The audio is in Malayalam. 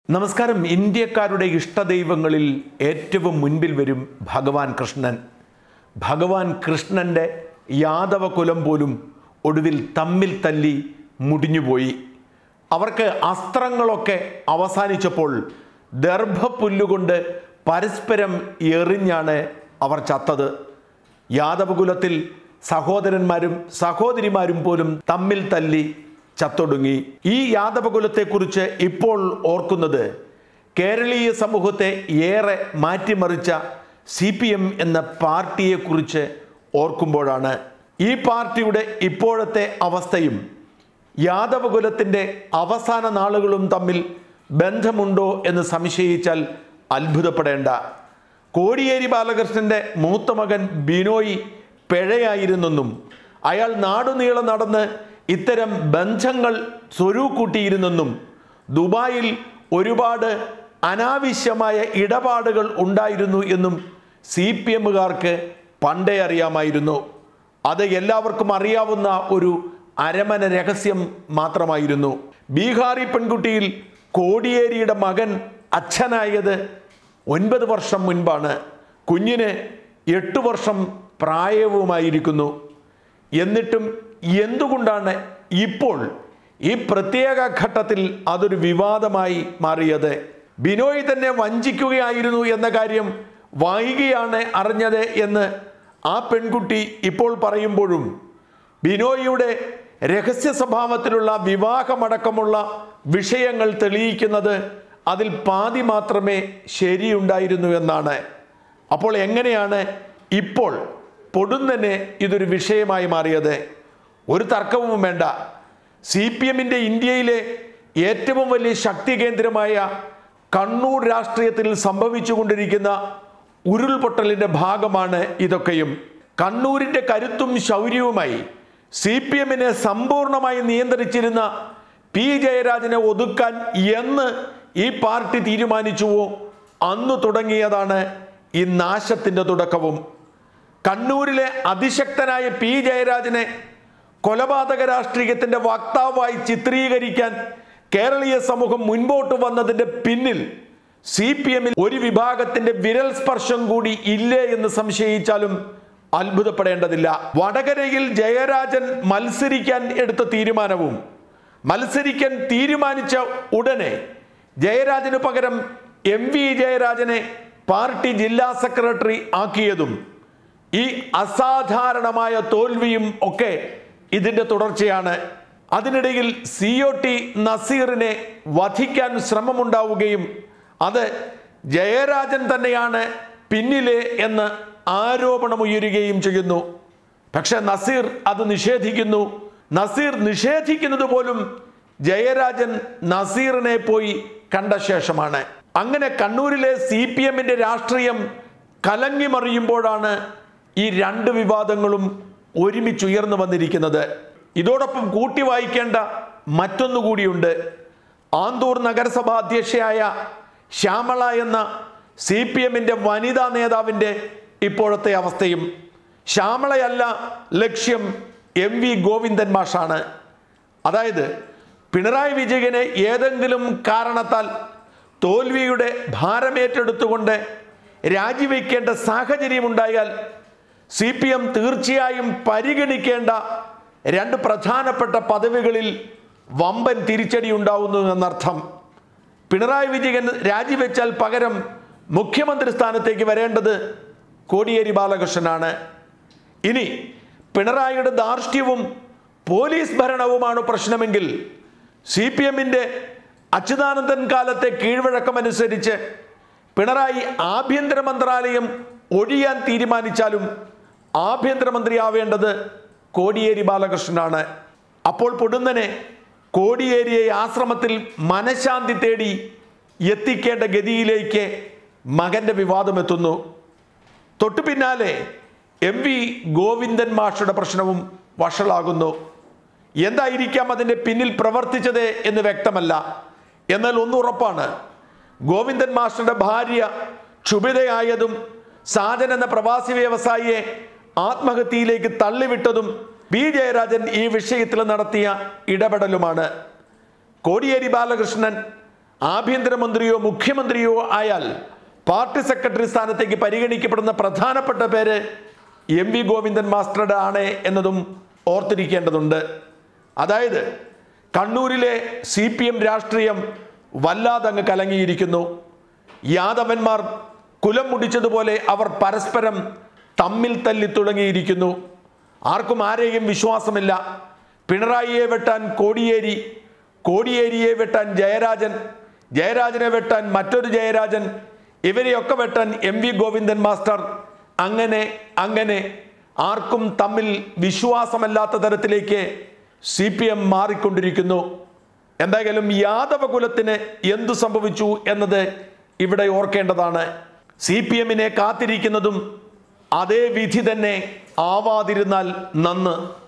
നമസ്കാരം. ഇന്ത്യക്കാരുടെ ഇഷ്ടദൈവങ്ങളിൽ ഏറ്റവും മുൻപിൽ വരും ഭഗവാൻ കൃഷ്ണൻ. ഭഗവാൻ കൃഷ്ണൻ്റെ യാദവ കുലം പോലും ഒടുവിൽ തമ്മിൽ തല്ലി മുടിഞ്ഞുപോയി. അവർക്ക് അസ്ത്രങ്ങളൊക്കെ അവസാനിച്ചപ്പോൾ ദർഭപ്പുല്ലുകൊണ്ട് പരസ്പരം എറിഞ്ഞാണ് അവർ ചത്തത്. യാദവകുലത്തിൽ സഹോദരന്മാരും സഹോദരിമാരും പോലും തമ്മിൽ തല്ലി ചത്തൊടുങ്ങി. ഈ യാദവകുലത്തെക്കുറിച്ച് ഇപ്പോൾ ഓർക്കുന്നത് കേരളീയ സമൂഹത്തെ ഏറെ മാറ്റിമറിച്ച CPM എന്ന പാർട്ടിയെക്കുറിച്ച് ഓർക്കുമ്പോഴാണ്. ഈ പാർട്ടിയുടെ ഇപ്പോഴത്തെ അവസ്ഥയും യാദവകുലത്തിൻ്റെ അവസാന നാളുകളും തമ്മിൽ ബന്ധമുണ്ടോ എന്ന് സംശയിച്ചാൽ അത്ഭുതപ്പെടേണ്ട. കോടിയേരി ബാലകൃഷ്ണൻ്റെ മൂത്ത മകൻ ബിനോയ് പിഴയായിരുന്നെന്നും അയാൾ നാടുനീളം നടന്ന് ഇത്തരം ബന്ധങ്ങൾ സ്വരൂക്കൂട്ടിയിരുന്നെന്നും ദുബായിൽ ഒരുപാട് അനാവശ്യമായ ഇടപാടുകൾ ഉണ്ടായിരുന്നു എന്നും CPMകാർക്ക് പണ്ടേ അറിയാമായിരുന്നു. അത് എല്ലാവർക്കും അറിയാവുന്ന ഒരു അരമന രഹസ്യം മാത്രമായിരുന്നു. ബീഹാറി പെൺകുട്ടിയിൽ കോടിയേരിയുടെ മകൻ അച്ഛനായത് 9 വർഷം മുൻപാണ്. കുഞ്ഞിന് 8 വർഷം പ്രായവുമായിരിക്കുന്നു. എന്നിട്ടും എന്തുകൊണ്ടാണ് ഇപ്പോൾ ഈ പ്രത്യേക ഘട്ടത്തിൽ അതൊരു വിവാദമായി മാറിയത്? ബിനോയ് തന്നെ വഞ്ചിക്കുകയായിരുന്നു എന്ന കാര്യം വൈകിയാണ് അറിഞ്ഞത് എന്ന് ആ പെൺകുട്ടി ഇപ്പോൾ പറയുമ്പോഴും ബിനോയിയുടെ രഹസ്യ സ്വഭാവത്തിലുള്ള വിവാഹമടക്കമുള്ള വിഷയങ്ങൾ തെളിയിക്കുന്നത് അതിൽ പാതി മാത്രമേ ശരിയുണ്ടായിരുന്നു എന്നാണ്. അപ്പോൾ എങ്ങനെയാണ് ഇപ്പോൾ പൊടുന്നനെ ഇതൊരു വിഷയമായി മാറിയത്? ഒരു തർക്കവും വേണ്ട. CPMൻ്റെ ഇന്ത്യയിലെ ഏറ്റവും വലിയ ശക്തി കേന്ദ്രമായ കണ്ണൂർ രാഷ്ട്രീയത്തിൽ സംഭവിച്ചുകൊണ്ടിരിക്കുന്ന ഉരുൾപൊട്ടലിൻ്റെ ഭാഗമാണ് ഇതൊക്കെയും. കണ്ണൂരിൻ്റെ കരുത്തും ശൗര്യവുമായി CPMനെ സമ്പൂർണമായി നിയന്ത്രിച്ചിരുന്ന P ജയരാജനെ ഒതുക്കാൻ എന്ന് ഈ പാർട്ടി തീരുമാനിച്ചുവോ അന്ന് തുടങ്ങിയതാണ് ഈ നാശത്തിൻ്റെ തുടക്കവും. കണ്ണൂരിലെ അതിശക്തനായ P ജയരാജനെ കൊലപാതക രാഷ്ട്രീയത്തിൻ്റെ വക്താവായി ചിത്രീകരിക്കാൻ കേരളീയ സമൂഹം മുൻപോട്ട് വന്നതിൻ്റെ പിന്നിൽ CPMൽ ഒരു വിഭാഗത്തിൻ്റെ വിരൽ സ്പർശം കൂടി ഇല്ലേ എന്ന് സംശയിച്ചാലും അത്ഭുതപ്പെടേണ്ടതില്ല. വടകരയിൽ ജയരാജൻ മത്സരിക്കാൻ എടുത്ത തീരുമാനവും മത്സരിക്കാൻ തീരുമാനിച്ച ഉടനെ ജയരാജന് പകരം MV ജയരാജനെ പാർട്ടി ജില്ലാ സെക്രട്ടറി ആക്കിയതും ഈ അസാധാരണമായ തോൽവിയും ഒക്കെ ഇതിൻ്റെ തുടർച്ചയാണ്. അതിനിടയിൽ COT നസീറിനെ വധിക്കാൻ ശ്രമമുണ്ടാവുകയും അത് ജയരാജൻ തന്നെയാണ് പിന്നിലെ എന്ന് ആരോപണമുയരുകയും ചെയ്യുന്നു. പക്ഷെ നസീർ അത് നിഷേധിക്കുന്നു. നസീർ നിഷേധിക്കുന്നത് പോലും ജയരാജൻ നസീറിനെ പോയി കണ്ട ശേഷമാണ്. അങ്ങനെ കണ്ണൂരിലെ CPMൻ്റെ രാഷ്ട്രീയം കലങ്ങിമറിയുമ്പോഴാണ് ഈ രണ്ട് വിവാദങ്ങളും ഒരുമിച്ചുയർന്നു വന്നിരിക്കുന്നത്. ഇതോടൊപ്പം കൂട്ടി വായിക്കേണ്ട മറ്റൊന്നുകൂടിയുണ്ട്. ആന്തൂർ നഗരസഭാ അധ്യക്ഷയായ ശ്യാമള എന്ന CPMൻ്റെ വനിതാ നേതാവിൻ്റെ ഇപ്പോഴത്തെ അവസ്ഥയും. ശ്യാമളയല്ല ലക്ഷ്യം, MV ഗോവിന്ദൻ മാഷാണ്. അതായത് പിണറായി വിജയനെ ഏതെങ്കിലും കാരണത്താൽ തോൽവിയുടെ ഭാരമേറ്റെടുത്തുകൊണ്ട് രാജിവെക്കേണ്ട സാഹചര്യമുണ്ടായാൽ CPM തീർച്ചയായും പരിഗണിക്കേണ്ട 2 പ്രധാനപ്പെട്ട പദവികളിൽ വമ്പൻ തിരിച്ചടി ഉണ്ടാവുന്നു എന്നർത്ഥം. പിണറായി വിജയൻ രാജിവെച്ചാൽ പകരം മുഖ്യമന്ത്രി സ്ഥാനത്തേക്ക് വരേണ്ടത് കോടിയേരി ബാലകൃഷ്ണനാണ്. ഇനി പിണറായിയുടെ ധാർഷ്ട്യവും പോലീസ് ഭരണവുമാണ് പ്രശ്നമെങ്കിൽ CPMൻ്റെ അച്യുതാനന്ദൻ കാലത്തെ കീഴ്വഴക്കമനുസരിച്ച് പിണറായി ആഭ്യന്തര മന്ത്രാലയം ഒഴിയാൻ തീരുമാനിച്ചാലും ആഭ്യന്തരമന്ത്രിയാവേണ്ടത് കോടിയേരി ബാലകൃഷ്ണനാണ്. അപ്പോൾ പൊടുന്നനെ കോടിയേരിയെ ആശ്രമത്തിൽ മനഃശാന്തി തേടി എത്തിക്കേണ്ട ഗതിയിലേക്ക് മകൻ്റെ വിവാദമെത്തുന്നു. തൊട്ടു പിന്നാലെ MV ഗോവിന്ദൻ മാഷുടെ പ്രശ്നവും വഷളാകുന്നു. എന്തായിരിക്കാം അതിൻ്റെ പിന്നിൽ പ്രവർത്തിച്ചത് എന്ന് വ്യക്തമല്ല. എന്നാൽ ഒന്നുറപ്പാണ്, ഗോവിന്ദൻ മാസ്റ്ററുടെ ഭാര്യ ക്ഷുഭിതയായതും സാജൻ എന്ന പ്രവാസി വ്യവസായിയെ ആത്മഹത്യയിലേക്ക് തള്ളിവിട്ടതും P ജയരാജൻ ഈ വിഷയത്തിൽ നടത്തിയ ഇടപെടലുമാണ്. കോടിയേരി ബാലകൃഷ്ണൻ ആഭ്യന്തരമന്ത്രിയോ മുഖ്യമന്ത്രിയോ ആയാൽ പാർട്ടി സെക്രട്ടറി സ്ഥാനത്തേക്ക് പരിഗണിക്കപ്പെടുന്ന പ്രധാനപ്പെട്ട പേര് എം വി ഗോവിന്ദൻ മാസ്റ്ററുടെ ആണ് എന്നതും ഓർത്തിരിക്കേണ്ടതുണ്ട്. അതായത് കണ്ണൂരിലെ CPM രാഷ്ട്രീയം വല്ലാതെ അങ്ങ് കലങ്ങിയിരിക്കുന്നു. യാദവന്മാർ കുലം മുടിച്ചതുപോലെ അവർ പരസ്പരം തമ്മിൽ തല്ലി തുടങ്ങിയിരിക്കുന്നു. ആർക്കും ആരെയും വിശ്വാസമില്ല. പിണറായിയെ വെട്ടാൻ കോടിയേരി, കോടിയേരിയെ വെട്ടാൻ ജയരാജൻ, ജയരാജനെ വെട്ടാൻ മറ്റൊരു ജയരാജൻ, ഇവരെയൊക്കെ വെട്ടാൻ MV ഗോവിന്ദൻ മാസ്റ്റർ. അങ്ങനെ അങ്ങനെ ആർക്കും തമ്മിൽ വിശ്വാസമല്ലാത്ത തരത്തിലേക്ക് CPM മാറിക്കൊണ്ടിരിക്കുന്നു. എന്തായാലും യാദവ കുലത്തിന് എന്തു സംഭവിച്ചു എന്നത് ഇവിടെ ഓർക്കേണ്ടതാണ്. CPM കാത്തിരിക്കുന്നതും അതേ വിധി തന്നെ ആവാതിരുന്നാൽ നന്ന്.